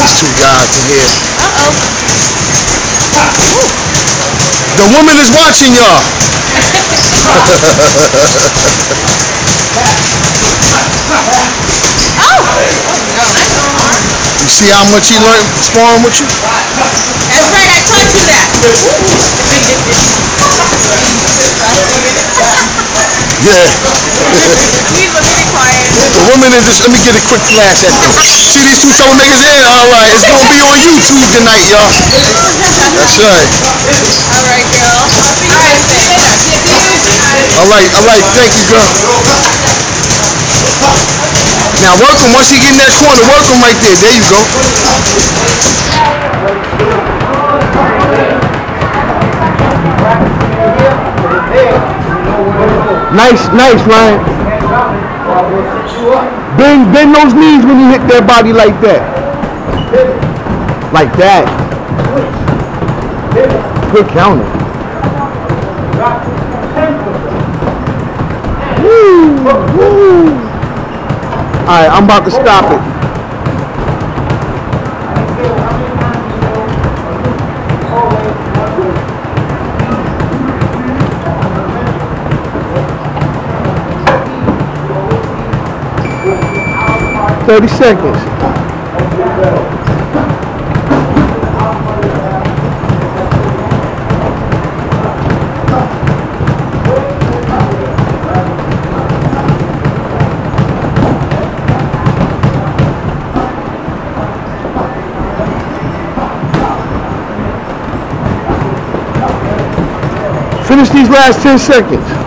these two guys in here. The woman is watching y'all. You see how much he learned sparring with you? That's right, I taught you that. Yeah. He's a little quiet. The woman is just, let me get a quick flash at them. See these two throwing niggas in? Alright, it's gonna be on YouTube tonight, y'all. That's right. Alright, girl. Alright, thank you, girl. Now work him, once he get in that corner, work him right there. There you go. Nice, Ryan. Bend those knees when you hit their body like that. Like that. Good counter. Woo. Alright, I'm about to stop it. $30 seconds. Finish these last 10 seconds.